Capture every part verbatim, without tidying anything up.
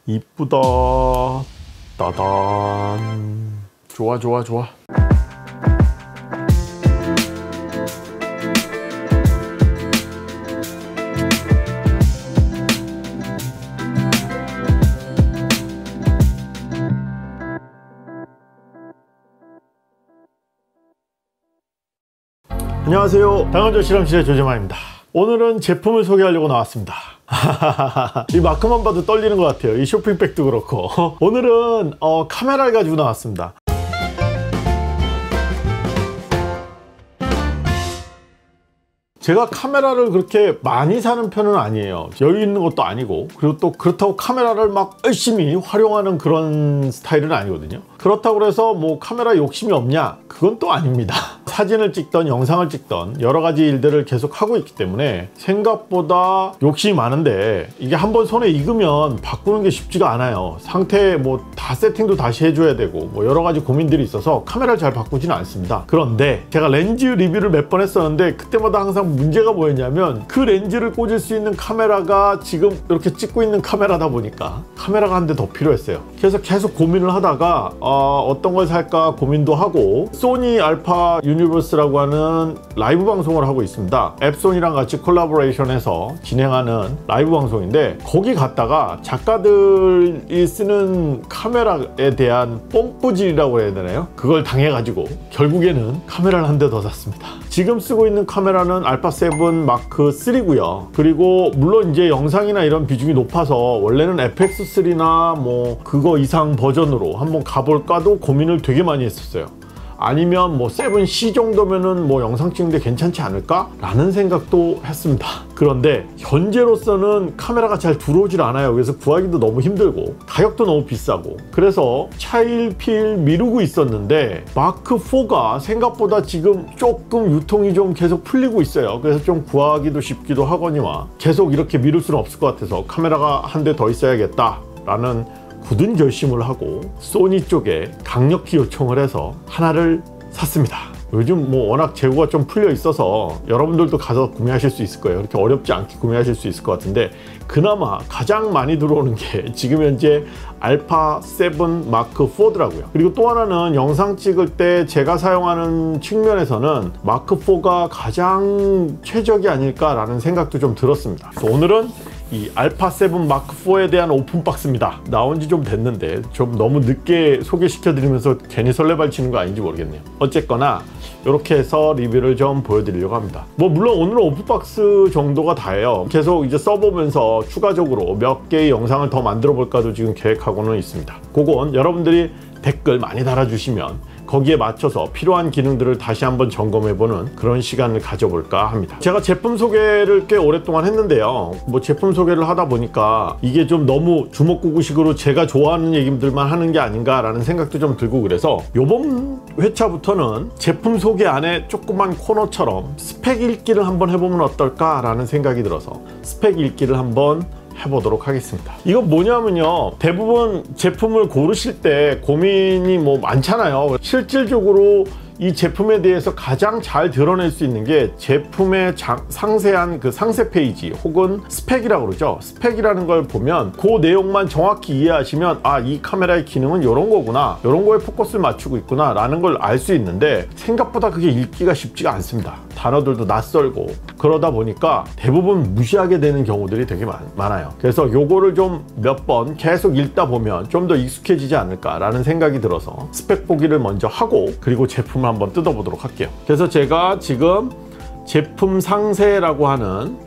이쁘다. 따단. 좋아 좋아 좋아. 안녕하세요, 당근조 실험실의 조재만입니다. 오늘은 제품을 소개하려고 나왔습니다. 이 마크만 봐도 떨리는 것 같아요. 이 쇼핑백도 그렇고. 오늘은 어, 카메라를 가지고 나왔습니다. 제가 카메라를 그렇게 많이 사는 편은 아니에요. 여유 있는 것도 아니고, 그리고 또 그렇다고 카메라를 막 열심히 활용하는 그런 스타일은 아니거든요. 그렇다고 해서 뭐 카메라 욕심이 없냐? 그건 또 아닙니다. 사진을 찍던 영상을 찍던 여러 가지 일들을 계속 하고 있기 때문에 생각보다 욕심이 많은데, 이게 한번 손에 익으면 바꾸는 게 쉽지가 않아요. 상태 뭐 다 세팅도 다시 해줘야 되고 뭐 여러 가지 고민들이 있어서 카메라를 잘 바꾸지는 않습니다. 그런데 제가 렌즈 리뷰를 몇 번 했었는데 그때마다 항상 문제가 뭐였냐면, 그 렌즈를 꽂을 수 있는 카메라가 지금 이렇게 찍고 있는 카메라다 보니까 카메라가 한 대 더 필요했어요. 그래서 계속 고민을 하다가 어, 어떤 걸 살까 고민도 하고, 소니 알파 유니버스라고 하는 라이브 방송을 하고 있습니다. 앱손이랑 같이 콜라보레이션해서 진행하는 라이브 방송인데, 거기 갔다가 작가들이 쓰는 카메라에 대한 뽐뿌질이라고 해야 되나요? 그걸 당해가지고 결국에는 카메라를 한 대 더 샀습니다. 지금 쓰고 있는 카메라는 알파 세븐 마크 쓰리고요. 그리고 물론 이제 영상이나 이런 비중이 높아서 원래는 에프엑스 쓰리나 뭐 그거 이상 버전으로 한번 가볼까도 고민을 되게 많이 했었어요. 아니면 뭐 세븐 씨 정도면은 뭐 영상 찍는데 괜찮지 않을까? 라는 생각도 했습니다. 그런데 현재로서는 카메라가 잘 들어오질 않아요. 그래서 구하기도 너무 힘들고 가격도 너무 비싸고, 그래서 차일피일 미루고 있었는데 마크 포가 생각보다 지금 조금 유통이 좀 계속 풀리고 있어요. 그래서 좀 구하기도 쉽기도 하거니와 계속 이렇게 미룰 수는 없을 것 같아서 카메라가 한 대 더 있어야겠다 라는 굳은 결심을 하고 소니 쪽에 강력히 요청을 해서 하나를 샀습니다. 요즘 뭐 워낙 재고가 좀 풀려 있어서 여러분들도 가서 구매하실 수 있을 거예요. 그렇게 어렵지 않게 구매하실 수 있을 것 같은데, 그나마 가장 많이 들어오는 게 지금 현재 알파 세븐 마크 포더라고요. 그리고 또 하나는 영상 찍을 때 제가 사용하는 측면에서는 마크 포가 가장 최적이 아닐까라는 생각도 좀 들었습니다. 그래서 오늘은 이 알파 세븐 마크 포에 대한 오픈박스입니다. 나온 지 좀 됐는데 좀 너무 늦게 소개시켜 드리면서 괜히 설레발치는 거 아닌지 모르겠네요. 어쨌거나 이렇게 해서 리뷰를 좀 보여드리려고 합니다. 뭐 물론 오늘은 오픈박스 정도가 다예요. 계속 이제 써보면서 추가적으로 몇 개의 영상을 더 만들어 볼까도 지금 계획하고는 있습니다. 그건 여러분들이 댓글 많이 달아주시면 거기에 맞춰서 필요한 기능들을 다시 한번 점검해보는 그런 시간을 가져볼까 합니다. 제가 제품 소개를 꽤 오랫동안 했는데요, 뭐 제품 소개를 하다 보니까 이게 좀 너무 주먹구구식으로 제가 좋아하는 얘기들만 하는 게 아닌가 라는 생각도 좀 들고, 그래서 요번 회차부터는 제품 소개 안에 조그만 코너처럼 스펙 읽기를 한번 해보면 어떨까 라는 생각이 들어서 스펙 읽기를 한번 해보도록 하겠습니다. 이건 뭐냐면요, 대부분 제품을 고르실 때 고민이 뭐 많잖아요. 실질적으로 이 제품에 대해서 가장 잘 드러낼 수 있는 게 제품의 장, 상세한 그 상세 페이지 혹은 스펙이라고 그러죠. 스펙이라는 걸 보면 그 내용만 정확히 이해하시면, 아, 이 카메라의 기능은 이런 거구나, 이런 거에 포커스를 맞추고 있구나 라는 걸 알 수 있는데, 생각보다 그게 읽기가 쉽지가 않습니다. 단어들도 낯설고 그러다 보니까 대부분 무시하게 되는 경우들이 되게 많, 많아요. 그래서 요거를 좀 몇 번 계속 읽다 보면 좀 더 익숙해지지 않을까 라는 생각이 들어서 스펙 보기를 먼저 하고, 그리고 제품을 한번 뜯어보도록 할게요. 그래서 제가 지금 제품 상세라고 하는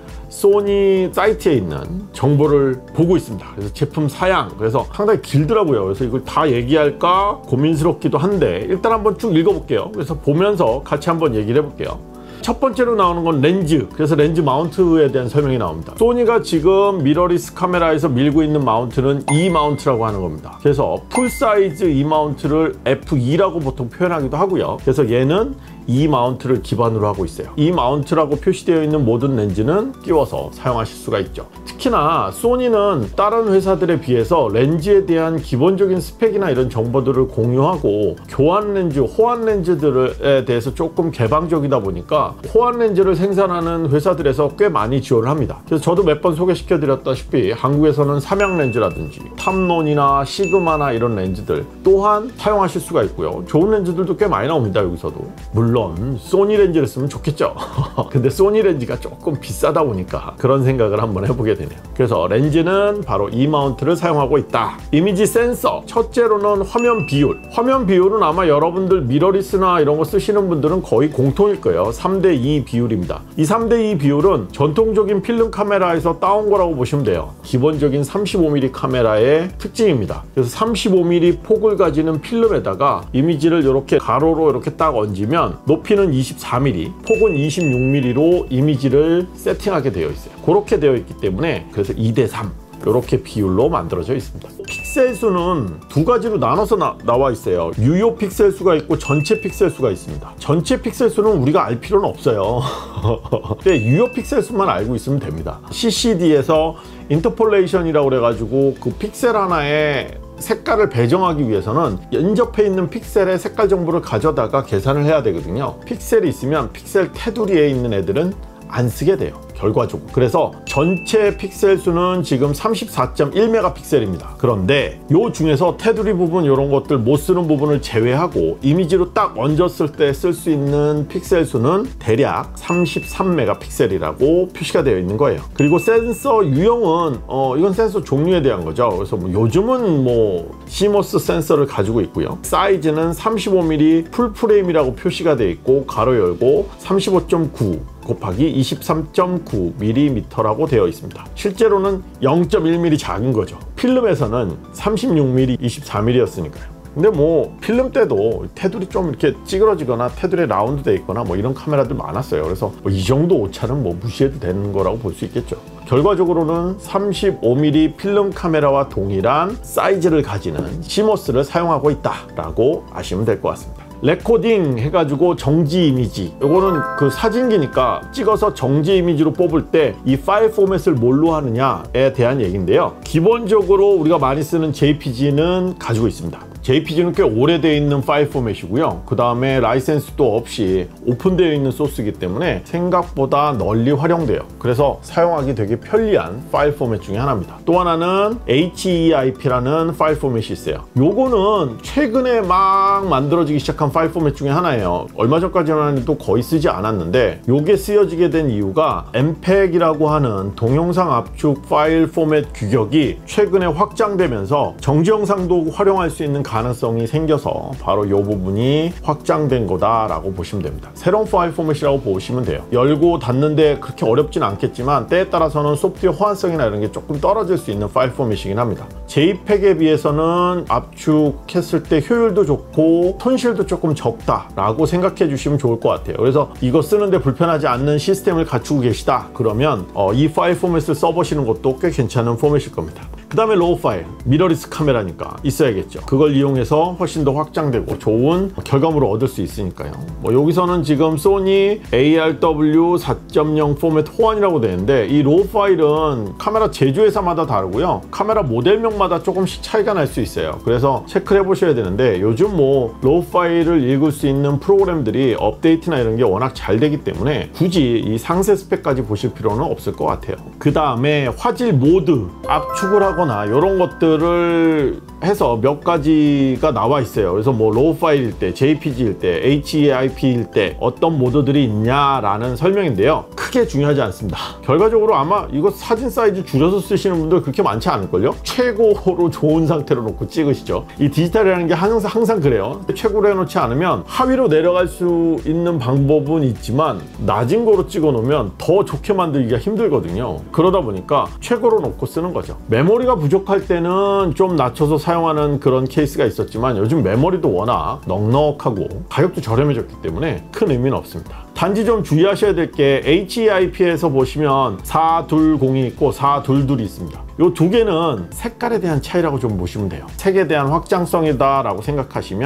소니 사이트에 있는 정보를 보고 있습니다. 그래서 제품 사양, 그래서 상당히 길더라고요. 그래서 이걸 다 얘기할까 고민스럽기도 한데 일단 한번 쭉 읽어볼게요. 그래서 보면서 같이 한번 얘기를 해볼게요. 첫 번째로 나오는 건 렌즈, 그래서 렌즈 마운트에 대한 설명이 나옵니다. 소니가 지금 미러리스 카메라에서 밀고 있는 마운트는 E 마운트라고 하는 겁니다. 그래서 풀사이즈 E 마운트를 에프 이라고 보통 표현하기도 하고요. 그래서 얘는 E 마운트를 기반으로 하고 있어요. E 마운트라고 표시되어 있는 모든 렌즈는 끼워서 사용하실 수가 있죠. 특히나 소니는 다른 회사들에 비해서 렌즈에 대한 기본적인 스펙이나 이런 정보들을 공유하고 교환 렌즈, 호환 렌즈들에 대해서 조금 개방적이다 보니까 호환 렌즈를 생산하는 회사들에서 꽤 많이 지원을 합니다. 그래서 저도 몇 번 소개시켜 드렸다시피 한국에서는 삼양 렌즈라든지 탐론이나 시그마나 이런 렌즈들 또한 사용하실 수가 있고요. 좋은 렌즈들도 꽤 많이 나옵니다. 여기서도 물론 소니 렌즈를 쓰면 좋겠죠. 근데 소니 렌즈가 조금 비싸다 보니까 그런 생각을 한번 해보게 되네요. 그래서 렌즈는 바로 E 마운트를 사용하고 있다. 이미지 센서, 첫째로는 화면 비율. 화면 비율은 아마 여러분들 미러리스나 이런 거 쓰시는 분들은 거의 공통일 거예요. 삼 대 이 비율입니다. 이 삼 대 이 비율은 전통적인 필름 카메라에서 따온 거라고 보시면 돼요. 기본적인 삼십오 밀리미터 카메라의 특징입니다. 그래서 삼십오 밀리미터 폭을 가지는 필름에다가 이미지를 이렇게 가로로 이렇게 딱 얹으면 높이는 이십사 밀리미터, 폭은 이십육 밀리미터로 이미지를 세팅하게 되어 있어요. 그렇게 되어 있기 때문에 그래서 이 대 삼 이렇게 비율로 만들어져 있습니다. 픽셀 수는 두 가지로 나눠서 나, 나와 있어요. 유효 픽셀 수가 있고 전체 픽셀 수가 있습니다. 전체 픽셀 수는 우리가 알 필요는 없어요. 근데 유효 픽셀 수만 알고 있으면 됩니다. 씨씨디에서 인터폴레이션이라고 그래가지고 그 픽셀 하나에 색깔을 배정하기 위해서는 연접해 있는 픽셀의 색깔 정보를 가져다가 계산을 해야 되거든요. 픽셀이 있으면 픽셀 테두리에 있는 애들은 안 쓰게 돼요. 결과적으로. 그래서 전체 픽셀 수는 지금 삼십사 점 일 메가픽셀입니다. 그런데 요 중에서 테두리 부분 이런 것들 못 쓰는 부분을 제외하고 이미지로 딱 얹었을 때 쓸 수 있는 픽셀 수는 대략 삼십삼 메가픽셀이라고 표시가 되어 있는 거예요. 그리고 센서 유형은 어 이건 센서 종류에 대한 거죠. 그래서 뭐 요즘은 뭐 시모스 센서를 가지고 있고요. 사이즈는 삼십오 밀리미터 풀 프레임이라고 표시가 되어 있고 가로 열고 삼십오 점 구 곱하기 이십삼 점 구 밀리미터라고 되어 있습니다. 실제로는 영 점 일 밀리미터 작은 거죠. 필름에서는 삼십육 밀리미터, 이십사 밀리미터였으니까요. 근데 뭐 필름 때도 테두리 좀 이렇게 찌그러지거나 테두리에 라운드 돼 있거나 뭐 이런 카메라들 많았어요. 그래서 뭐 이 정도 오차는 뭐 무시해도 되는 거라고 볼 수 있겠죠. 결과적으로는 삼십오 밀리미터 필름 카메라와 동일한 사이즈를 가지는 시모스를 사용하고 있다라고 아시면 될 것 같습니다. 레코딩 해가지고 정지 이미지, 요거는 그 사진기니까 찍어서 정지 이미지로 뽑을 때 이 파일 포맷을 뭘로 하느냐에 대한 얘기인데요. 기본적으로 우리가 많이 쓰는 제이피지는 가지고 있습니다. 제이피지는 꽤 오래되어 있는 파일 포맷이고요. 그 다음에 라이센스도 없이 오픈되어 있는 소스이기 때문에 생각보다 널리 활용돼요. 그래서 사용하기 되게 편리한 파일 포맷 중에 하나입니다. 또 하나는 에이치이아이피라는 파일 포맷이 있어요. 요거는 최근에 막 만들어지기 시작한 파일 포맷 중에 하나예요. 얼마 전까지만 해도 거의 쓰지 않았는데 요게 쓰여지게 된 이유가 엠팩이라고 하는 동영상 압축 파일 포맷 규격이 최근에 확장되면서 정지 영상도 활용할 수 있는 가능성이 생겨서 바로 이 부분이 확장된 거다라고 보시면 됩니다. 새로운 파일 포맷이라고 보시면 돼요. 열고 닫는데 그렇게 어렵진 않겠지만 때에 따라서는 소프트웨어 호환성이나 이런 게 조금 떨어질 수 있는 파일 포맷이긴 합니다. 제이팩에 비해서는 압축했을 때 효율도 좋고 손실도 조금 적다라고 생각해 주시면 좋을 것 같아요. 그래서 이거 쓰는데 불편하지 않는 시스템을 갖추고 계시다 그러면 어, 이 파일 포맷을 써보시는 것도 꽤 괜찮은 포맷일 겁니다. 그 다음에 로우 파일, 미러리스 카메라니까 있어야겠죠. 그걸 이용해서 훨씬 더 확장되고 좋은 결과물을 얻을 수 있으니까요. 뭐 여기서는 지금 소니 에이알더블유 사 점 영 포맷 호환이라고 되는데 이 로우 파일은 카메라 제조회사마다 다르고요. 카메라 모델명마다 조금씩 차이가 날 수 있어요. 그래서 체크를 해보셔야 되는데 요즘 뭐 로우 파일을 읽을 수 있는 프로그램들이 업데이트나 이런 게 워낙 잘 되기 때문에 굳이 이 상세 스펙까지 보실 필요는 없을 것 같아요. 그 다음에 화질 모드, 압축을 하고 이런 것들을 해서 몇 가지가 나와 있어요. 그래서 뭐 로우 파일일 때, 제이피지일 때, 에이치이아이피일 때 어떤 모드들이 있냐라는 설명인데요. 크게 중요하지 않습니다. 결과적으로 아마 이거 사진 사이즈 줄여서 쓰시는 분들 그렇게 많지 않을걸요? 최고로 좋은 상태로 놓고 찍으시죠. 이 디지털이라는 게 항상, 항상 그래요. 최고로 해놓지 않으면 하위로 내려갈 수 있는 방법은 있지만 낮은 거로 찍어 놓으면 더 좋게 만들기가 힘들거든요. 그러다 보니까 최고로 놓고 쓰는 거죠. 메모리가 부족할 때는 좀 낮춰서 사용하는 그런 케이스가 있었지만 요즘 메모리도 워낙 넉넉하고 가격도 저렴해졌기 때문에 큰 의미는 없습니다. 단지 좀 주의하셔야 될 게 에이치이아이피에서 보시면 사백이십이 있고 사백이십이 있습니다. 이 두 개는 색깔에 대한 차이라고 좀 보시면 돼요. 색에 대한 확장성이다 라고 생각하시면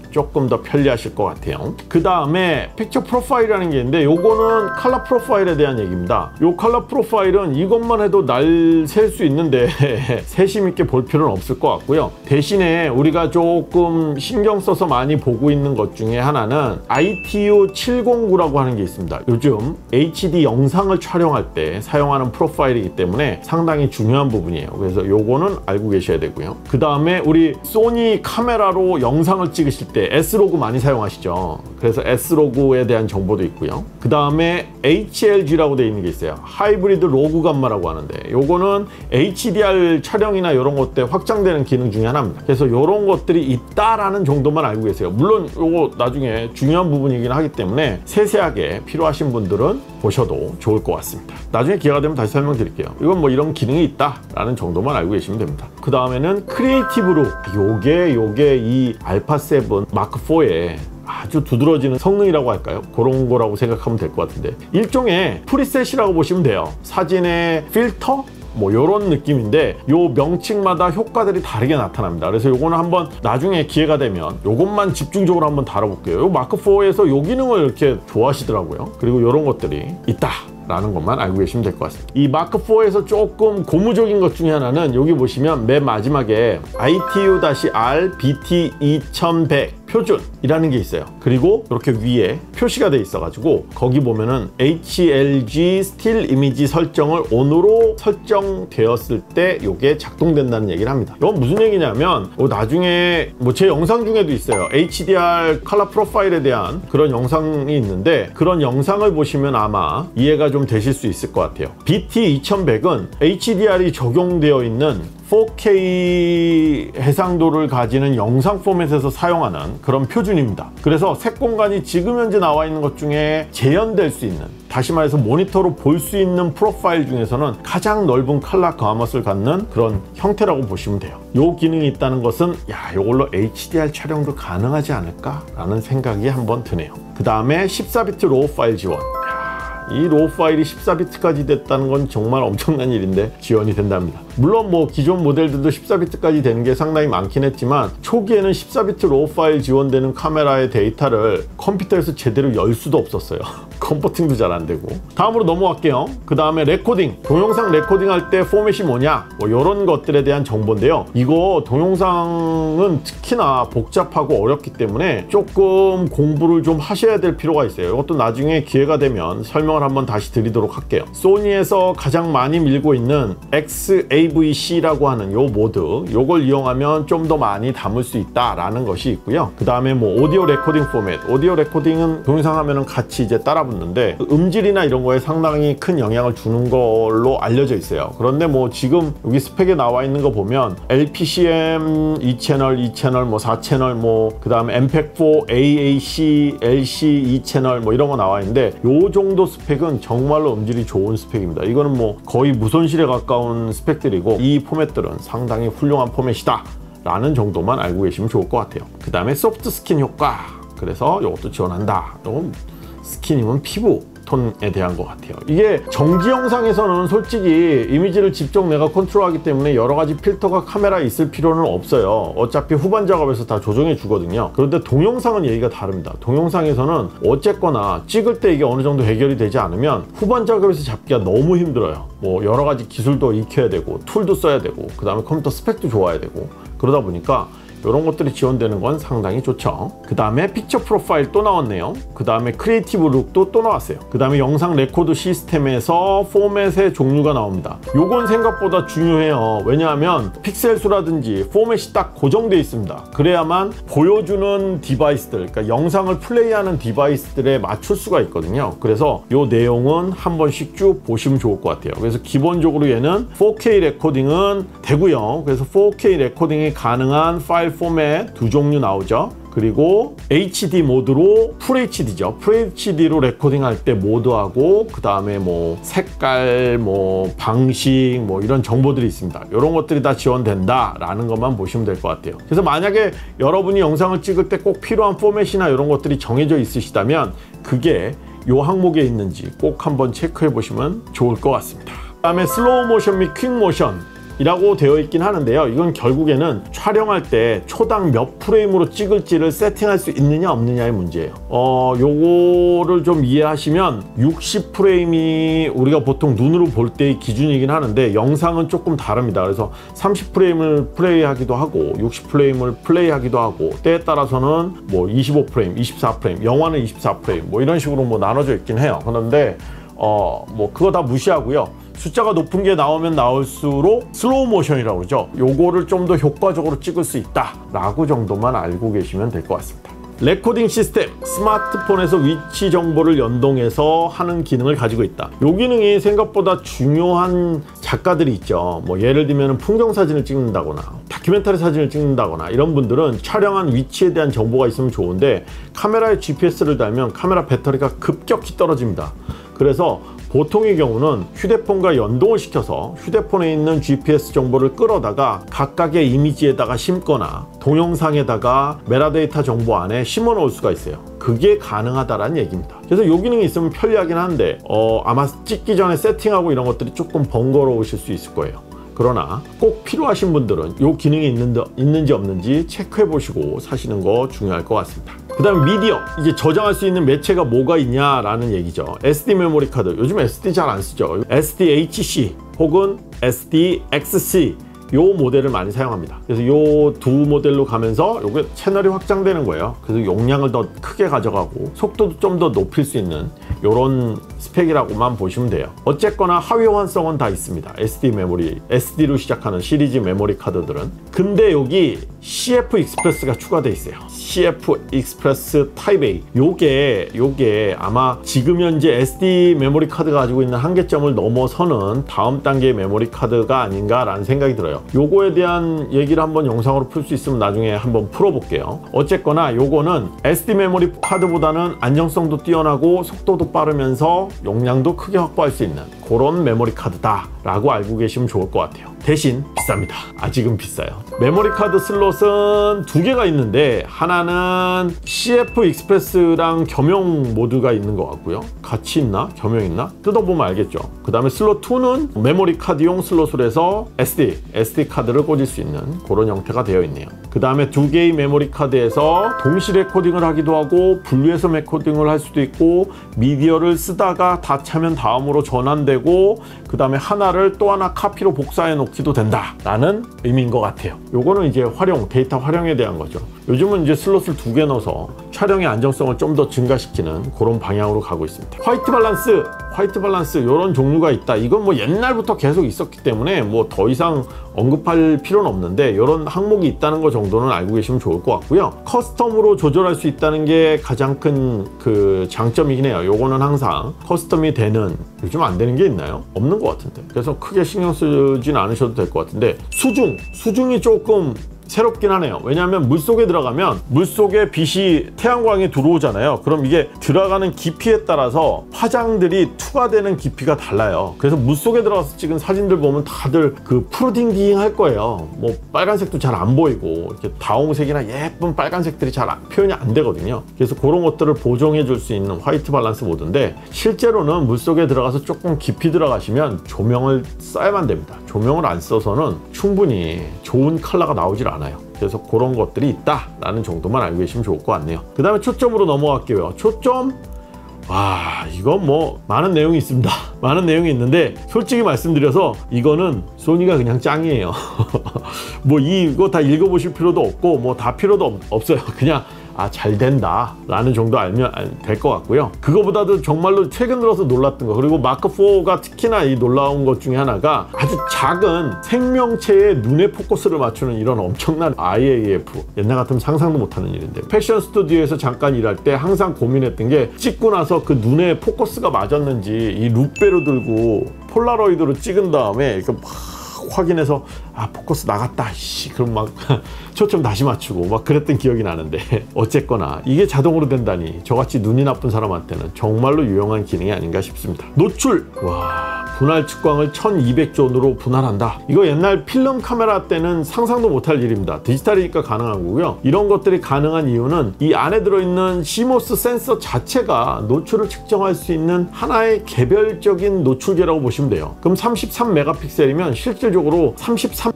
조금 더 편리하실 것 같아요. 그 다음에 픽처 프로파일이라는 게 있는데 요거는 컬러 프로파일에 대한 얘기입니다. 요 컬러 프로파일은 이것만 해도 날 셀 수 있는데 세심 있게 볼 필요는 없을 것 같고요. 대신에 우리가 조금 신경 써서 많이 보고 있는 것 중에 하나는 아이티유 칠공구라고 하는 게 있습니다. 요즘 에이치디 영상을 촬영할 때 사용하는 프로파일이기 때문에 상당히 중요한 부분이에요. 그래서 요거는 알고 계셔야 되고요. 그 다음에 우리 소니 카메라로 영상을 찍으실 때 S로그 많이 사용하시죠. 그래서 S로그에 대한 정보도 있고요. 그 다음에 에이치엘지라고 되어 있는 게 있어요. 하이브리드 로그 감마라고 하는데 요거는 에이치디알 촬영이나 이런 것 때 확장되는 기능 중에 하나입니다. 그래서 이런 것들이 있다라는 정도만 알고 계세요. 물론 요거 나중에 중요한 부분이긴 하기 때문에 세세하게 필요하신 분들은 보셔도 좋을 것 같습니다. 나중에 기회가 되면 다시 설명드릴게요. 이건 뭐 이런 기능이 있다라는 정도만 알고 계시면 됩니다. 그 다음에는 크리에이티브 룩. 요게 요게 이 알파 세븐 마크 포의 아주 두드러지는 성능이라고 할까요? 그런 거라고 생각하면 될 것 같은데 일종의 프리셋이라고 보시면 돼요. 사진의 필터? 뭐 요런 느낌인데 요 명칭마다 효과들이 다르게 나타납니다. 그래서 요거는 한번 나중에 기회가 되면 요것만 집중적으로 한번 다뤄볼게요. 요 마크 포에서 요 기능을 이렇게 좋아하시더라고요. 그리고 요런 것들이 있다 라는 것만 알고 계시면 될 것 같습니다. 이 마크 포에서 조금 고무적인 것 중에 하나는 여기 보시면 맨 마지막에 아이티유-알 비티 이천백 표준이라는 게 있어요. 그리고 이렇게 위에 표시가 돼 있어 가지고 거기 보면은 에이치엘지 스틸 이미지 설정을 온으로 설정되었을 때 이게 작동된다는 얘기를 합니다. 이건 무슨 얘기냐면 나중에 뭐 제 영상 중에도 있어요. 에이치디알 컬러 프로파일에 대한 그런 영상이 있는데 그런 영상을 보시면 아마 이해가 좀 되실 수 있을 것 같아요. 비티 이천백은 에이치디알이 적용되어 있는 포케이 해상도를 가지는 영상 포맷에서 사용하는 그런 표준입니다. 그래서 색 공간이 지금 현재 나와 있는 것 중에 재현될 수 있는, 다시 말해서 모니터로 볼 수 있는 프로파일 중에서는 가장 넓은 컬러 가머스를 갖는 그런 형태라고 보시면 돼요. 이 기능이 있다는 것은 야, 이걸로 에이치디알 촬영도 가능하지 않을까? 라는 생각이 한번 드네요. 그 다음에 십사 비트 로우 파일 지원. 이 로우 파일이 십사 비트까지 됐다는 건 정말 엄청난 일인데 지원이 된답니다. 물론 뭐 기존 모델들도 십사 비트까지 되는 게 상당히 많긴 했지만 초기에는 십사 비트 로우 파일 지원되는 카메라의 데이터를 컴퓨터에서 제대로 열 수도 없었어요. 컴포팅도 잘 안 되고. 다음으로 넘어갈게요. 그 다음에 레코딩. 동영상 레코딩 할 때 포맷이 뭐냐? 뭐 이런 것들에 대한 정보인데요. 이거 동영상은 특히나 복잡하고 어렵기 때문에 조금 공부를 좀 하셔야 될 필요가 있어요. 이것도 나중에 기회가 되면 설명을 한번 다시 드리도록 할게요. 소니에서 가장 많이 밀고 있는 엑스에이브이씨라고 하는 요 모드, 요걸 이용하면 좀 더 많이 담을 수 있다라는 것이 있고요. 그 다음에 뭐 오디오 레코딩 포맷. 오디오 레코딩은 동영상 하면은 같이 이제 따라 붙는데 음질이나 이런 거에 상당히 큰 영향을 주는 걸로 알려져 있어요. 그런데 뭐 지금 여기 스펙에 나와 있는 거 보면 엘피씨엠 이 채널, 이 채널, 뭐 사 채널, 뭐 그 다음에 엠팩 사, 에이에이씨, 엘씨 이 채널 뭐 이런 거 나와 있는데 요 정도 스펙은 정말로 음질이 좋은 스펙입니다. 이거는 뭐 거의 무손실에 가까운 스펙들이고 이 포맷들은 상당히 훌륭한 포맷이다 라는 정도만 알고 계시면 좋을 것 같아요. 그 다음에 소프트 스킨 효과. 그래서 이것도 지원한다. 이건 스킨이면 피부 톤에 대한 것 같아요. 이게 정지 영상에서는 솔직히 이미지를 직접 내가 컨트롤하기 때문에 여러 가지 필터가 카메라에 있을 필요는 없어요. 어차피 후반 작업에서 다 조정해 주거든요. 그런데 동영상은 얘기가 다릅니다. 동영상에서는 어쨌거나 찍을 때 이게 어느 정도 해결이 되지 않으면 후반 작업에서 잡기가 너무 힘들어요. 뭐 여러 가지 기술도 익혀야 되고 툴도 써야 되고 그 다음에 컴퓨터 스펙도 좋아야 되고 그러다 보니까 이런 것들이 지원되는 건 상당히 좋죠. 그 다음에 픽처 프로파일 또 나왔네요. 그 다음에 크리에이티브 룩도 또 나왔어요. 그 다음에 영상 레코드 시스템에서 포맷의 종류가 나옵니다. 요건 생각보다 중요해요. 왜냐하면 픽셀 수라든지 포맷이 딱 고정되어 있습니다. 그래야만 보여주는 디바이스들, 그러니까 영상을 플레이하는 디바이스들에 맞출 수가 있거든요. 그래서 요 내용은 한 번씩 쭉 보시면 좋을 것 같아요. 그래서 기본적으로 얘는 포케이 레코딩은 되고요. 그래서 포케이 레코딩이 가능한 파일 포맷 두 종류 나오죠. 그리고 에이치디 모드로 풀에이치디죠. 풀에이치디로 레코딩할 때 모드하고 그 다음에 뭐 색깔, 뭐 방식, 뭐 이런 정보들이 있습니다. 이런 것들이 다 지원된다라는 것만 보시면 될 것 같아요. 그래서 만약에 여러분이 영상을 찍을 때 꼭 필요한 포맷이나 이런 것들이 정해져 있으시다면 그게 이 항목에 있는지 꼭 한번 체크해 보시면 좋을 것 같습니다. 그 다음에 슬로우 모션 및 퀵 모션. 이라고 되어 있긴 하는데요. 이건 결국에는 촬영할 때 초당 몇 프레임으로 찍을지를 세팅할 수 있느냐 없느냐의 문제예요. 어, 요거를 좀 이해하시면 육십 프레임이 우리가 보통 눈으로 볼 때의 기준이긴 하는데 영상은 조금 다릅니다. 그래서 삼십 프레임을 플레이하기도 하고 육십 프레임을 플레이하기도 하고 때에 따라서는 뭐 이십오 프레임, 이십사 프레임, 영화는 이십사 프레임 뭐 이런 식으로 뭐 나눠져 있긴 해요. 그런데 어, 뭐 그거 다 무시하고요. 숫자가 높은 게 나오면 나올수록 슬로우 모션이라고 그러죠. 요거를 좀 더 효과적으로 찍을 수 있다 라고 정도만 알고 계시면 될 것 같습니다. 레코딩 시스템, 스마트폰에서 위치 정보를 연동해서 하는 기능을 가지고 있다. 이 기능이 생각보다 중요한 작가들이 있죠. 뭐 예를 들면 풍경 사진을 찍는다거나 다큐멘터리 사진을 찍는다거나 이런 분들은 촬영한 위치에 대한 정보가 있으면 좋은데 카메라에 지피에스를 달면 카메라 배터리가 급격히 떨어집니다. 그래서 보통의 경우는 휴대폰과 연동을 시켜서 휴대폰에 있는 지피에스 정보를 끌어다가 각각의 이미지에다가 심거나 동영상에다가 메타데이터 정보 안에 심어 놓을 수가 있어요. 그게 가능하다라는 얘기입니다. 그래서 이 기능이 있으면 편리하긴 한데 어, 아마 찍기 전에 세팅하고 이런 것들이 조금 번거로우실 수 있을 거예요. 그러나 꼭 필요하신 분들은 이 기능이 있는지, 있는지 없는지 체크해 보시고 사시는 거 중요할 것 같습니다. 그 다음 미디어, 이제 저장할 수 있는 매체가 뭐가 있냐라는 얘기죠. 에스디 메모리 카드, 요즘 에스디 잘 안 쓰죠. 에스디에이치씨 혹은 에스디엑스씨 요 모델을 많이 사용합니다. 그래서 요 두 모델로 가면서 요게 채널이 확장되는 거예요. 그래서 용량을 더 크게 가져가고 속도도 좀 더 높일 수 있는 요런 스펙이라고만 보시면 돼요. 어쨌거나 하위 호환성은 다 있습니다. 에스디 메모리, 에스디로 시작하는 시리즈 메모리 카드들은. 근데 여기 씨에프 익스프레스가 추가되어 있어요. 씨에프 익스프레스 타입 에이. 요게 요게 아마 지금 현재 에스디 메모리 카드가 가지고 있는 한계점을 넘어서는 다음 단계의 메모리 카드가 아닌가라는 생각이 들어요. 요거에 대한 얘기를 한번 영상으로 풀 수 있으면 나중에 한번 풀어볼게요. 어쨌거나 요거는 에스디 메모리 카드보다는 안정성도 뛰어나고 속도도 빠르면서 용량도 크게 확보할 수 있는 그런 메모리 카드다 라고 알고 계시면 좋을 것 같아요. 대신 비쌉니다. 아직은 비싸요. 메모리 카드 슬롯은 두 개가 있는데 하나는 씨에프 익스프레스랑 겸용 모드가 있는 것 같고요. 같이 있나? 겸용 있나? 뜯어보면 알겠죠. 그 다음에 슬롯 이는 메모리 카드용 슬롯을 해서 에스디, 에스디 카드를 꽂을 수 있는 그런 형태가 되어 있네요. 그 다음에 두 개의 메모리 카드에서 동시 레코딩을 하기도 하고 분리해서 레코딩을 할 수도 있고 미디어를 쓰다가 다 차면 다음으로 전환되고 그 다음에 하나를 또 하나 카피로 복사해 놓기도 된다 라는 의미인 것 같아요. 요거는 이제 활용, 데이터 활용에 대한 거죠. 요즘은 이제 슬롯을 두 개 넣어서 촬영의 안정성을 좀 더 증가시키는 그런 방향으로 가고 있습니다. 화이트 밸런스, 화이트 밸런스 이런 종류가 있다. 이건 뭐 옛날부터 계속 있었기 때문에 뭐 더 이상 언급할 필요는 없는데 이런 항목이 있다는 거 정도는 알고 계시면 좋을 것 같고요. 커스텀으로 조절할 수 있다는 게 가장 큰 그 장점이긴 해요. 요거는 항상 커스텀이 되는, 요즘 안 되는 게 있나요? 없는 것 같은데. 그래서 크게 신경 쓰진 않으셔도 될 것 같은데 수중, 수중이 조금 새롭긴 하네요. 왜냐하면 물속에 들어가면 물속에 빛이 태양광이 들어오잖아요. 그럼 이게 들어가는 깊이에 따라서 화장들이 투과되는 깊이가 달라요. 그래서 물속에 들어가서 찍은 사진들 보면 다들 그 푸르딩딩 할 거예요. 뭐 빨간색도 잘 안 보이고 이렇게 다홍색이나 예쁜 빨간색들이 잘 표현이 안 되거든요. 그래서 그런 것들을 보정해 줄 수 있는 화이트 밸런스 모드인데 실제로는 물속에 들어가서 조금 깊이 들어가시면 조명을 써야만 됩니다. 조명을 안 써서는 충분히 좋은 컬러가 나오질 않아요. 그래서 그런 것들이 있다라는 정도만 알고 계시면 좋을 것 같네요. 그 다음에 초점으로 넘어갈게요. 초점, 와, 이건 뭐 많은 내용이 있습니다. 많은 내용이 있는데 솔직히 말씀드려서 이거는 소니가 그냥 짱이에요. 뭐 이거 다 읽어보실 필요도 없고 뭐 다 필요도 없, 없어요. 그냥 아, 잘 된다 라는 정도 알면 될 것 같고요. 그거보다도 정말로 최근 들어서 놀랐던 거, 그리고 마크 포가 특히나 이 놀라운 것 중에 하나가 아주 작은 생명체의 눈에 포커스를 맞추는 이런 엄청난 아이에이에프. 옛날 같으면 상상도 못하는 일인데 패션 스튜디오에서 잠깐 일할 때 항상 고민했던 게 찍고 나서 그 눈에 포커스가 맞았는지 이 룻배로 들고 폴라로이드로 찍은 다음에 이렇게 막 확인해서 아 포커스 나갔다 씨 그럼 막 초점 다시 맞추고 막 그랬던 기억이 나는데 어쨌거나 이게 자동으로 된다니 저같이 눈이 나쁜 사람한테는 정말로 유용한 기능이 아닌가 싶습니다. 노출! 와 분할 측광을 천이백 존으로 분할한다. 이거 옛날 필름 카메라 때는 상상도 못할 일입니다. 디지털이니까 가능한 거고요. 이런 것들이 가능한 이유는 이 안에 들어있는 시모스 센서 자체가 노출을 측정할 수 있는 하나의 개별적인 노출계라고 보시면 돼요. 그럼 삼십삼 메가픽셀이면 실질적으로 삼십삼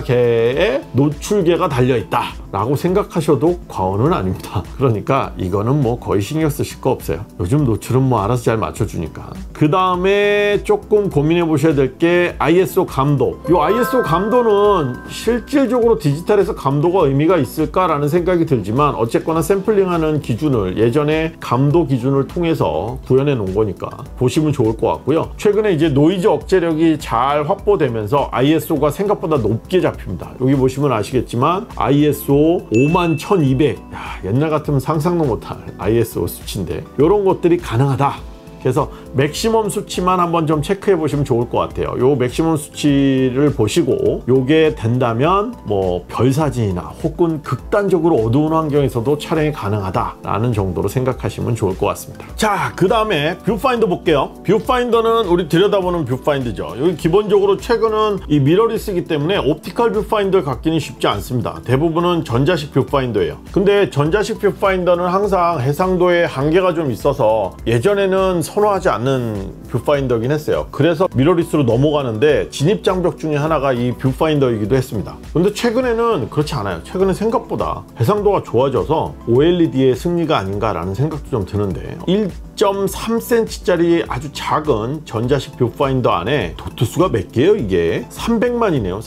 메가계의 노출계가 달려있다 라고 생각하셔도 과언은 아닙니다. 그러니까 이거는 뭐 거의 신경 쓰실 거 없어요. 요즘 노출은 뭐 알아서 잘 맞춰주니까. 그 다음에 조금 고민해 보셔야 될 게 아이에스오 감도. 이 아이에스오 감도는 실질적으로 디지털에서 감도가 의미가 있을까라는 생각이 들지만 어쨌거나 샘플링하는 기준을 예전에 감도 기준을 통해서 구현해 놓은 거니까 보시면 좋을 것 같고요. 최근에 이제 노이즈 억제력이 잘 확보되면서 아이에스오가 생각보다 높게 잡힙니다. 여기 보시면 아시겠지만 아이에스오 오만 천이백, 야, 옛날 같으면 상상도 못할 아이에스오 수치인데 이런 것들이 가능하다. 그래서 맥시멈 수치만 한번 좀 체크해 보시면 좋을 것 같아요. 요 맥시멈 수치를 보시고 요게 된다면 뭐 별사진이나 혹은 극단적으로 어두운 환경에서도 촬영이 가능하다라는 정도로 생각하시면 좋을 것 같습니다. 자, 그 다음에 뷰파인더 볼게요. 뷰파인더는 우리 들여다보는 뷰파인더죠. 여기 기본적으로 최근은 이 미러리스이기 때문에 옵티컬 뷰파인더를 갖기는 쉽지 않습니다. 대부분은 전자식 뷰파인더예요. 근데 전자식 뷰파인더는 항상 해상도에 한계가 좀 있어서 예전에는 선호하지 않는 뷰파인더긴 했어요. 그래서 미러리스로 넘어가는데 진입 장벽 중에 하나가 이 뷰파인더이기도 했습니다. 근데 최근에는 그렇지 않아요. 최근에 생각보다 해상도가 좋아져서 오엘이디의 승리가 아닌가라는 생각도 좀 드는데 일 점 삼 센티미터짜리 아주 작은 전자식 뷰파인더 안에 도트수가 몇 개예요? 이게 삼백만이네요.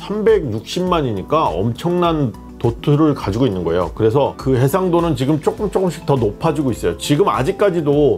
삼백육십만이니까 엄청난 도트를 가지고 있는 거예요. 그래서 그 해상도는 지금 조금 조금씩 더 높아지고 있어요. 지금 아직까지도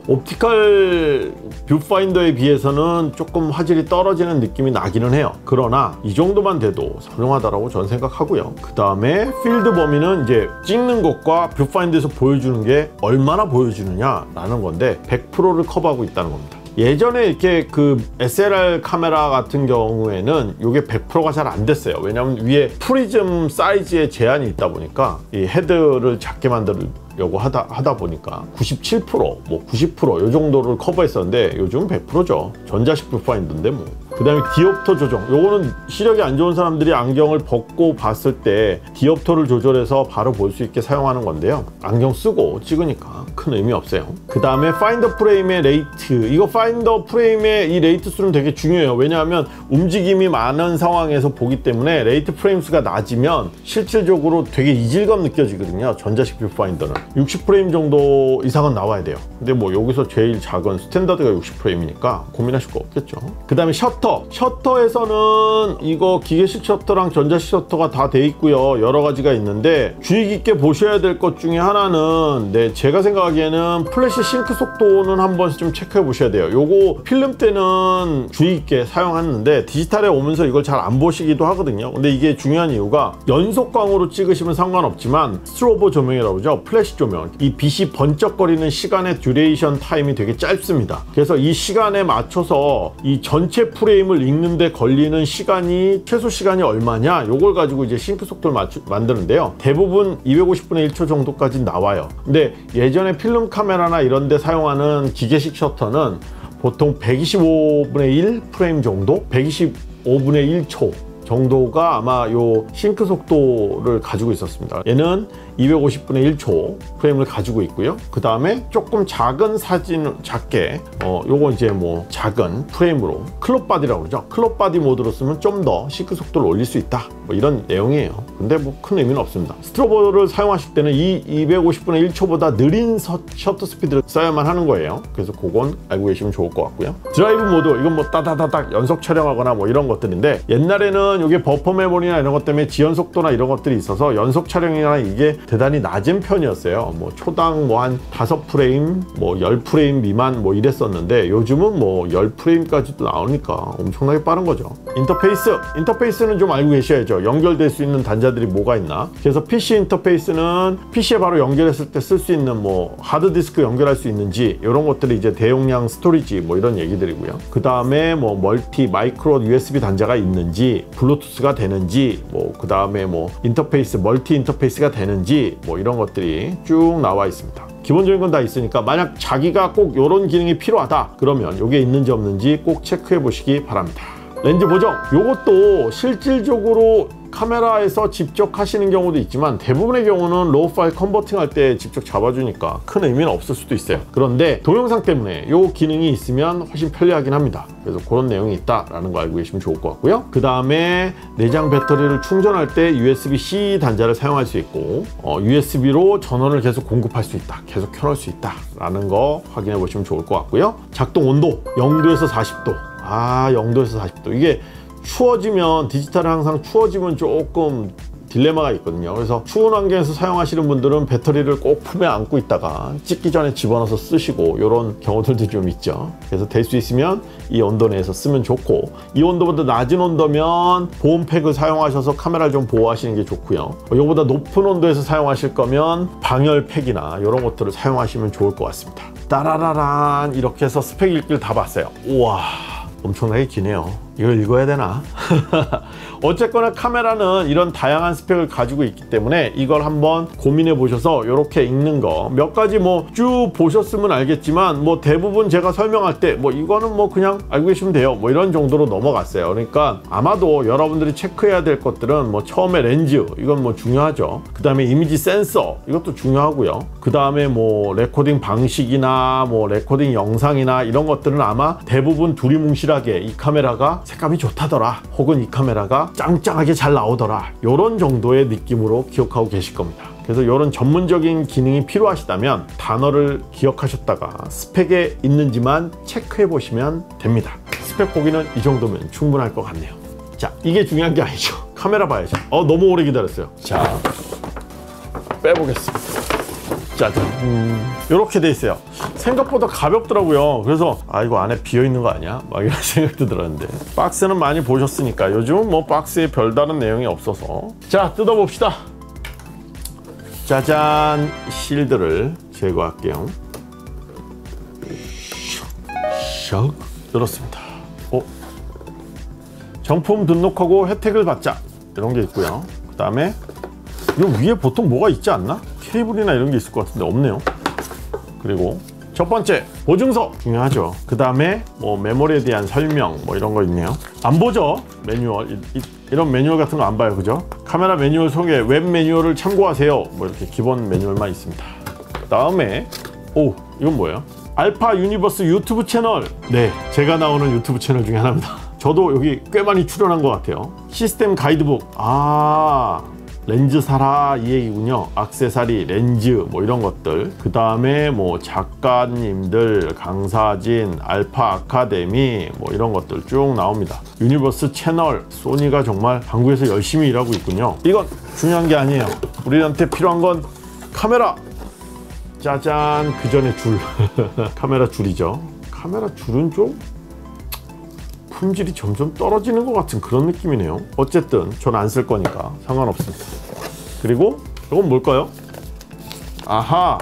옵티컬 뷰파인더에 비해서는 조금 화질이 떨어지는 느낌이 나기는 해요. 그러나 이 정도만 돼도 훌륭하다라고 저는 생각하고요. 그 다음에 필드 범위는 이제 찍는 것과 뷰파인더에서 보여주는 게 얼마나 보여주느냐라는 건데 백 퍼센트를 커버하고 있다는 겁니다. 예전에 이렇게 그 에스엘알 카메라 같은 경우에는 이게 백 퍼센트가 잘 안 됐어요. 왜냐하면 위에 프리즘 사이즈에 제한이 있다 보니까 이 헤드를 작게 만들려고 하다, 하다 보니까 구십칠 퍼센트, 뭐 구십 퍼센트 이 정도를 커버했었는데 요즘은 백 퍼센트죠. 전자식 뷰파인더인데 뭐. 그 다음에 디옵터 조정. 요거는 시력이 안 좋은 사람들이 안경을 벗고 봤을 때 디옵터를 조절해서 바로 볼 수 있게 사용하는 건데요. 안경 쓰고 찍으니까 큰 의미 없어요. 그 다음에 파인더 프레임의 레이트. 이거 파인더 프레임의 이 레이트 수는 되게 중요해요. 왜냐하면 움직임이 많은 상황에서 보기 때문에 레이트 프레임 수가 낮으면 실질적으로 되게 이질감 느껴지거든요. 전자식 뷰파인더는 육십 프레임 정도 이상은 나와야 돼요. 근데 뭐 여기서 제일 작은 스탠다드가 육십 프레임이니까 고민하실 거 없겠죠. 그 다음에 셔터. 셔터에서는 이거 기계식 셔터랑 전자식 셔터가 다 돼 있고요. 여러 가지가 있는데 주의 깊게 보셔야 될 것 중에 하나는 네, 제가 생각하기에는 플래시 싱크 속도는 한 번씩 좀 체크해 보셔야 돼요. 요거 필름 때는 주의 깊게 사용했는데 디지털에 오면서 이걸 잘 안 보시기도 하거든요. 근데 이게 중요한 이유가 연속광으로 찍으시면 상관없지만 스트로보 조명이라고 그러죠. 플래시 조명. 이 빛이 번쩍거리는 시간의 듀레이션 타임이 되게 짧습니다. 그래서 이 시간에 맞춰서 이 전체 프레임 프레임을 읽는데 걸리는 시간이 최소 시간이 얼마냐 요걸 가지고 이제 싱크 속도를 맞추, 만드는데요. 대부분 이백오십분의 일 초 정도까지 나와요. 근데 예전에 필름 카메라나 이런 데 사용하는 기계식 셔터는 보통 백이십오분의 일 프레임 정도? 백이십오분의 일 초 정도가 아마 요 싱크 속도를 가지고 있었습니다. 얘는 이백오십분의 일 초 프레임을 가지고 있고요. 그 다음에 조금 작은 사진, 작게 어 요거 이제 뭐 작은 프레임으로 클럽 바디라고 그러죠. 클럽 바디 모드로 쓰면 좀 더 싱크 속도를 올릴 수 있다, 뭐 이런 내용이에요. 근데 뭐 큰 의미는 없습니다. 스트로보를 사용하실 때는 이 이백오십분의 일 초보다 느린 서, 셔터 스피드를 써야만 하는 거예요. 그래서 그건 알고 계시면 좋을 것 같고요. 드라이브 모드, 이건 뭐 따다다닥 연속 촬영하거나 뭐 이런 것들인데 옛날에는 이게 버퍼 메모리나 이런 것 때문에 지연 속도나 이런 것들이 있어서 연속 촬영이나 이게 대단히 낮은 편이었어요. 뭐 초당 뭐 한 다섯 프레임, 뭐 십 프레임 미만 뭐 이랬었는데 요즘은 뭐 십 프레임까지도 나오니까 엄청나게 빠른 거죠. 인터페이스! 인터페이스는 좀 알고 계셔야죠. 보죠. 연결될 수 있는 단자들이 뭐가 있나. 그래서 피씨 인터페이스는 피씨에 바로 연결했을 때 쓸 수 있는 뭐 하드디스크 연결할 수 있는지 이런 것들이 이제 대용량 스토리지 뭐 이런 얘기들이고요. 그 다음에 뭐 멀티 마이크로 유에스비 단자가 있는지, 블루투스가 되는지, 뭐 그 다음에 뭐 인터페이스 멀티 인터페이스가 되는지 뭐 이런 것들이 쭉 나와 있습니다. 기본적인 건 다 있으니까 만약 자기가 꼭 이런 기능이 필요하다 그러면 이게 있는지 없는지 꼭 체크해 보시기 바랍니다. 렌즈 보정, 이것도 실질적으로 카메라에서 직접 하시는 경우도 있지만 대부분의 경우는 로우 파일 컨버팅 할 때 직접 잡아주니까 큰 의미는 없을 수도 있어요. 그런데 동영상 때문에 이 기능이 있으면 훨씬 편리하긴 합니다. 그래서 그런 내용이 있다라는 거 알고 계시면 좋을 것 같고요. 그 다음에 내장 배터리를 충전할 때 유에스비-C 단자를 사용할 수 있고 어, 유에스비로 전원을 계속 공급할 수 있다, 계속 켜놓을 수 있다라는 거 확인해 보시면 좋을 것 같고요. 작동 온도 영 도에서 사십 도. 아, 영 도에서 사십 도. 이게 추워지면, 디지털은 항상 추워지면 조금 딜레마가 있거든요. 그래서 추운 환경에서 사용하시는 분들은 배터리를 꼭 품에 안고 있다가 찍기 전에 집어넣어서 쓰시고 이런 경우들도 좀 있죠. 그래서 될 수 있으면 이 온도 내에서 쓰면 좋고, 이 온도보다 낮은 온도면 보온팩을 사용하셔서 카메라를 좀 보호하시는 게 좋고요. 이거보다 높은 온도에서 사용하실 거면 방열팩이나 이런 것들을 사용하시면 좋을 것 같습니다. 따라라란 이렇게 해서 스펙 읽기를 다 봤어요. 우와, 엄청나게 기네요. 이걸 읽어야 되나? 어쨌거나 카메라는 이런 다양한 스펙을 가지고 있기 때문에 이걸 한번 고민해 보셔서 이렇게 읽는 거 몇 가지 뭐 쭉 보셨으면 알겠지만 뭐 대부분 제가 설명할 때 뭐 이거는 뭐 그냥 알고 계시면 돼요 뭐 이런 정도로 넘어갔어요. 그러니까 아마도 여러분들이 체크해야 될 것들은 뭐 처음에 렌즈, 이건 뭐 중요하죠. 그 다음에 이미지 센서, 이것도 중요하고요. 그 다음에 뭐 레코딩 방식이나 뭐 레코딩 영상이나 이런 것들은 아마 대부분 두리뭉실하게 이 카메라가 색감이 좋다더라, 혹은 이 카메라가 짱짱하게 잘 나오더라, 이런 정도의 느낌으로 기억하고 계실 겁니다. 그래서 이런 전문적인 기능이 필요하시다면 단어를 기억하셨다가 스펙에 있는지만 체크해 보시면 됩니다. 스펙 보기는 이 정도면 충분할 것 같네요. 자, 이게 중요한 게 아니죠. 카메라 봐야죠. 어, 너무 오래 기다렸어요. 자, 빼보겠습니다. 짜잔. 음, 이렇게 돼 있어요. 생각보다 가볍더라고요. 그래서 아, 이거 안에 비어있는 거 아니야? 막 이런 생각도 들었는데, 박스는 많이 보셨으니까 요즘은 뭐 박스에 별다른 내용이 없어서. 자, 뜯어봅시다. 짜잔. 실드를 제거할게요. 샥 열었습니다. 어? 정품 등록하고 혜택을 받자, 이런 게 있고요. 그 다음에 이 위에 보통 뭐가 있지 않나? 케이블이나 이런 게 있을 것 같은데 없네요. 그리고 첫 번째, 보증서 중요하죠. 그 다음에 뭐 메모리에 대한 설명 뭐 이런 거 있네요. 안 보죠? 매뉴얼, 이, 이, 이런 매뉴얼 같은 거 안 봐요, 그죠? 카메라 매뉴얼 소개, 웹 매뉴얼을 참고하세요, 뭐 이렇게 기본 매뉴얼만 있습니다. 그 다음에 오, 이건 뭐예요? 알파 유니버스 유튜브 채널. 네, 제가 나오는 유튜브 채널 중에 하나입니다. 저도 여기 꽤 많이 출연한 것 같아요. 시스템 가이드북, 아, 렌즈 사라 이 얘기군요. 액세서리, 렌즈 뭐 이런 것들. 그 다음에 뭐 작가님들, 강사진, 알파 아카데미 뭐 이런 것들 쭉 나옵니다. 유니버스 채널, 소니가 정말 한국에서 열심히 일하고 있군요. 이건 중요한 게 아니에요. 우리한테 필요한 건 카메라. 짜잔. 그 전에 줄. 카메라 줄이죠. 카메라 줄은 좀 품질이 점점 떨어지는 것 같은 그런 느낌이네요. 어쨌든 전 안 쓸 거니까 상관없습니다. 그리고 이건 뭘까요? 아하,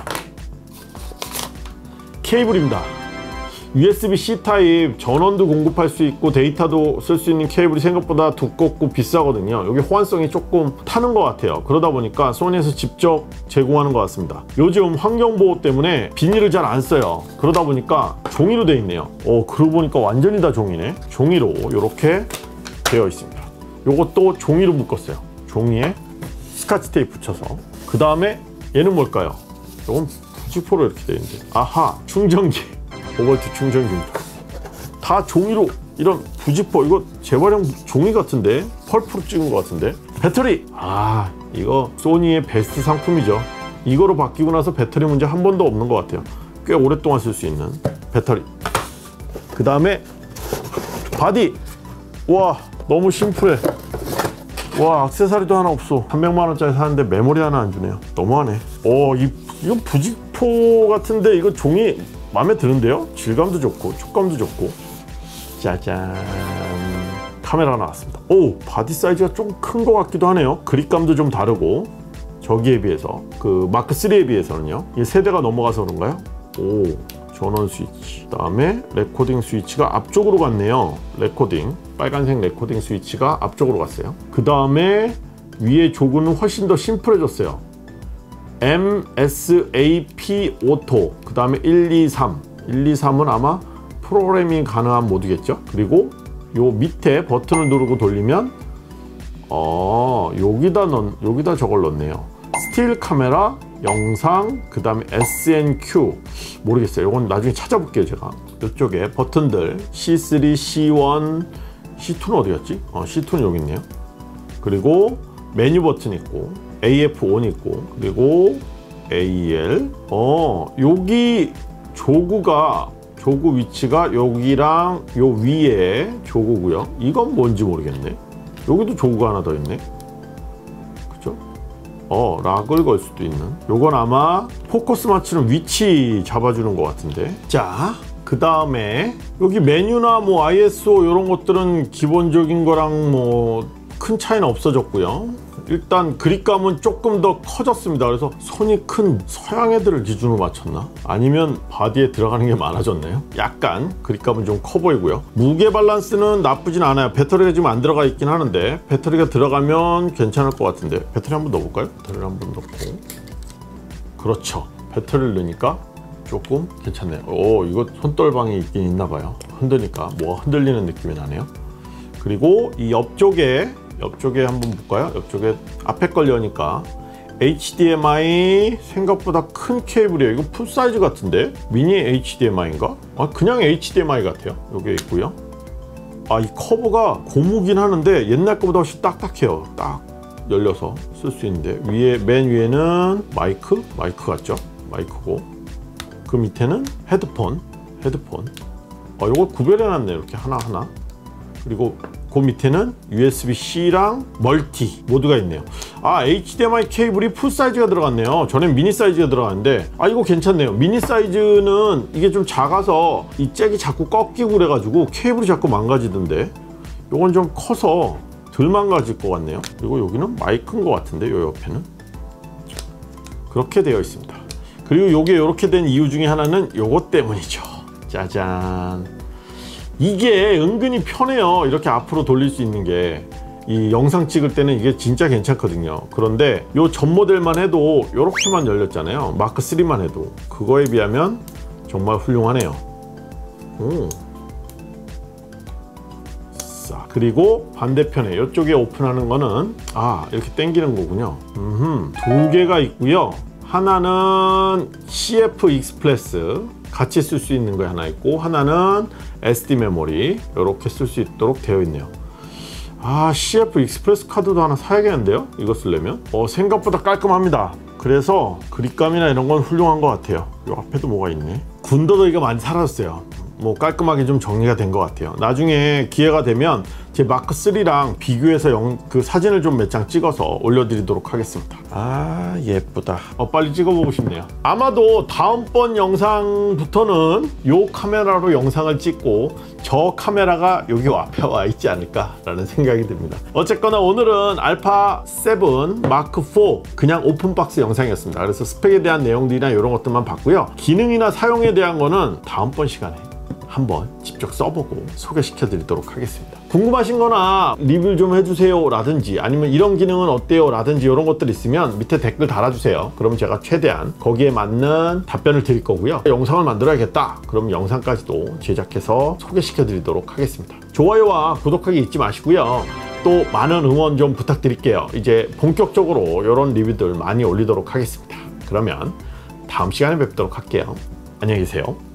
케이블입니다. 유에스비-C 타입, 전원도 공급할 수 있고 데이터도 쓸 수 있는 케이블이 생각보다 두껍고 비싸거든요. 여기 호환성이 조금 타는 것 같아요. 그러다 보니까 소니에서 직접 제공하는 것 같습니다. 요즘 환경보호 때문에 비닐을 잘 안 써요. 그러다 보니까 종이로 되어 있네요. 어, 그러고 보니까 완전히 다 종이네. 종이로 이렇게 되어 있습니다. 요것도 종이로 묶었어요. 종이에 스카치 테이프 붙여서. 그 다음에 얘는 뭘까요? 이건 부지포로 이렇게 되어 있는데, 아하, 충전기. 오 볼트 충전기입니다. 다 종이로, 이런 부지포, 이거 재활용 종이 같은데, 펄프로 찍은 것 같은데. 배터리, 아, 이거 소니의 베스트 상품이죠. 이거로 바뀌고 나서 배터리 문제 한 번도 없는 것 같아요. 꽤 오랫동안 쓸 수 있는 배터리. 그 다음에 바디. 와, 너무 심플해. 와, 액세서리도 하나 없어. 삼백만 원짜리 사는데 메모리 하나 안 주네요. 너무하네. 오, 이, 이건 부지포 같은데 이거 종이 마음에 드는데요? 질감도 좋고 촉감도 좋고. 짜잔. 카메라가 나왔습니다. 오, 바디 사이즈가 좀 큰 것 같기도 하네요. 그립감도 좀 다르고 저기에 비해서 그 마크 쓰리에 비해서는요. 이 세대가 넘어가서 그런가요? 오, 전원 스위치, 그 다음에 레코딩 스위치가 앞쪽으로 갔네요. 레코딩, 빨간색 레코딩 스위치가 앞쪽으로 갔어요. 그 다음에 위에 조그는 훨씬 더 심플해졌어요. 엠 에스 에이 피 오토, 그 다음에 일, 이, 삼. 일, 이, 삼은 아마 프로그래밍 가능한 모드겠죠. 그리고 요 밑에 버튼을 누르고 돌리면 어 여기다 넣 여기다 저걸 넣네요. 스틸 카메라, 영상, 그 다음에 에스 엔 큐. 모르겠어요. 이건 나중에 찾아볼게요. 제가 이쪽에 버튼들 씨 쓰리, 씨 원, 씨 투는 어디 갔지? 어, 씨 투는 여기 있네요. 그리고 메뉴 버튼 있고 에이 에프 온 있고, 그리고 에이 엘. 어 여기 조구가 조구 위치가 여기랑 요 위에 조구고요. 이건 뭔지 모르겠네. 여기도 조구가 하나 더 있네. 그죠? 어 락을 걸 수도 있는. 요건 아마 포커스 맞추는 위치 잡아주는 것 같은데. 자, 그 다음에 여기 메뉴나 뭐 아이 에스 오 이런 것들은 기본적인 거랑 뭐 큰 차이는 없어졌고요. 일단 그립감은 조금 더 커졌습니다. 그래서 손이 큰 서양 애들을 기준으로 맞췄나? 아니면 바디에 들어가는 게 많아졌나요? 약간 그립감은 좀 커 보이고요. 무게 밸런스는 나쁘진 않아요. 배터리가 지금 안 들어가 있긴 하는데 배터리가 들어가면 괜찮을 것 같은데 배터리 한번 넣어볼까요? 배터리를 한번 넣고, 그렇죠. 배터리를 넣으니까 조금 괜찮네요. 오, 이거 손떨방이 있긴 있나 봐요. 흔드니까 뭐가 흔들리는 느낌이 나네요. 그리고 이 옆쪽에 옆쪽에 한번 볼까요? 옆쪽에 앞에 걸 여니까 에이치 디 엠 아이 생각보다 큰 케이블이에요. 이거 풀 사이즈 같은데? 미니 에이치 디 엠 아이인가? 아, 그냥 에이치 디 엠 아이 같아요. 여기에 있고요. 아, 이 커브가 고무긴 하는데 옛날 거보다 훨씬 딱딱해요. 딱 열려서 쓸 수 있는데, 위에 맨 위에는 마이크? 마이크 같죠? 마이크고, 그 밑에는 헤드폰 헤드폰. 아, 요걸 구별해 놨네. 이렇게 하나하나. 그리고 그 밑에는 유 에스 비 씨랑 멀티 모드가 있네요. 아, 에이치 디 엠 아이 케이블이 풀 사이즈가 들어갔네요. 전엔 미니 사이즈가 들어갔는데, 아, 이거 괜찮네요. 미니 사이즈는 이게 좀 작아서 이 잭이 자꾸 꺾이고 그래가지고 케이블이 자꾸 망가지던데, 요건 좀 커서 덜 망가질 것 같네요. 그리고 여기는 마이크인 것 같은데, 요 옆에는 그렇게 되어 있습니다. 그리고 요게 이렇게 된 이유 중에 하나는 요것 때문이죠. 짜잔. 이게 은근히 편해요. 이렇게 앞으로 돌릴 수 있는 게. 이 영상 찍을 때는 이게 진짜 괜찮거든요. 그런데 요 전 모델만 해도 이렇게만 열렸잖아요. 마크 쓰리만 해도. 그거에 비하면 정말 훌륭하네요. 오. 자, 그리고 반대편에 이쪽에 오픈하는 거는, 아, 이렇게 당기는 거군요. 음흠. 두 개가 있고요. 하나는 씨 에프 익스프레스 같이 쓸 수 있는 거 하나 있고, 하나는 에스 디 메모리 이렇게 쓸 수 있도록 되어 있네요. 아, 씨 에프 익스프레스 카드도 하나 사야겠는데요? 이거 쓰려면? 어, 생각보다 깔끔합니다. 그래서 그립감이나 이런 건 훌륭한 것 같아요. 요 앞에도 뭐가 있네. 군더더기가 많이 사라졌어요. 뭐 깔끔하게 좀 정리가 된 것 같아요. 나중에 기회가 되면 제 마크 쓰리랑 비교해서 영, 그 사진을 좀 몇 장 찍어서 올려드리도록 하겠습니다. 아, 예쁘다. 어, 빨리 찍어보고 싶네요. 아마도 다음번 영상부터는 요 카메라로 영상을 찍고 저 카메라가 여기 앞에 와 있지 않을까 라는 생각이 듭니다. 어쨌거나 오늘은 알파 세븐 마크 포 그냥 오픈박스 영상이었습니다. 그래서 스펙에 대한 내용들이나 이런 것들만 봤고요. 기능이나 사용에 대한 거는 다음번 시간에 한번 직접 써보고 소개시켜 드리도록 하겠습니다. 궁금하신 거나 리뷰 좀 해주세요 라든지, 아니면 이런 기능은 어때요 라든지, 이런 것들 있으면 밑에 댓글 달아주세요. 그럼 제가 최대한 거기에 맞는 답변을 드릴 거고요. 영상을 만들어야겠다 그럼 영상까지도 제작해서 소개시켜 드리도록 하겠습니다. 좋아요와 구독하기 잊지 마시고요. 또 많은 응원 좀 부탁드릴게요. 이제 본격적으로 이런 리뷰들 많이 올리도록 하겠습니다. 그러면 다음 시간에 뵙도록 할게요. 안녕히 계세요.